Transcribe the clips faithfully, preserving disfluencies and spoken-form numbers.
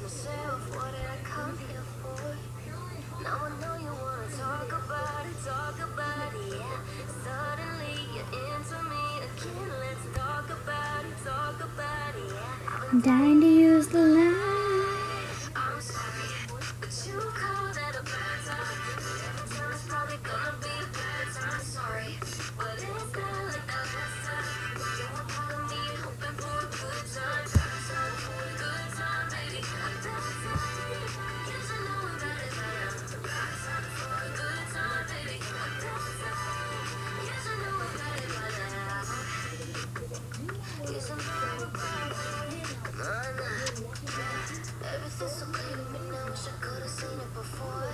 myself, what did I come here for? Now I know you wanna talk about it, talk about it, yeah. Suddenly you're into me again, let's talk about it, talk about it, yeah. I'm dying to use the line. I'm sorry, but you called at a bad time. Every time it's probably gonna be a bad time, sorry. But it's not like the last time. You were calling me, hoping for a good time. Bad time for a good time, baby. A bad time. Yes, I know about it by now. Bad time for a good time, baby. A bad time. Yes, I know about it by now. Yes, I know about it. Nah, nah. Everything's so clear to me now, wish I could've seen it before.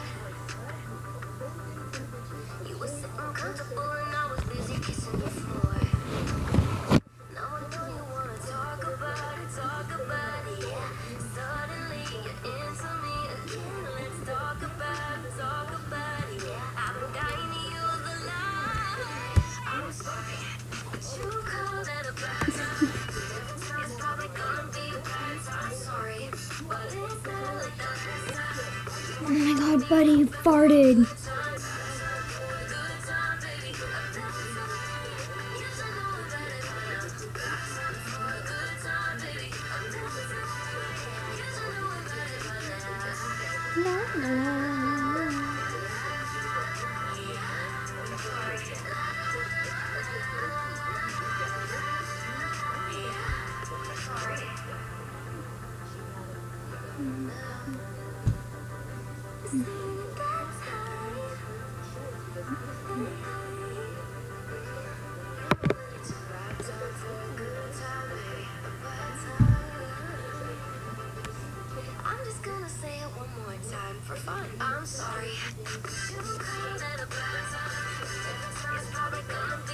You were sitting comfortable and I was busy kissing your floor. Now I know you wanna talk about it, talk about it, yeah. Suddenly you're into me again, let's talk about it, talk about it, yeah. I've been dying to use the line. I'm sorry, but you called at a bad time. Every time it's probably gonna be a bad time, sorry. But it's not like the last time. Oh my god, buddy, you farted. La, la, la. I'm just gonna say it one more time for fun. I'm sorry. You called at a bad time. Every time it's probably gonna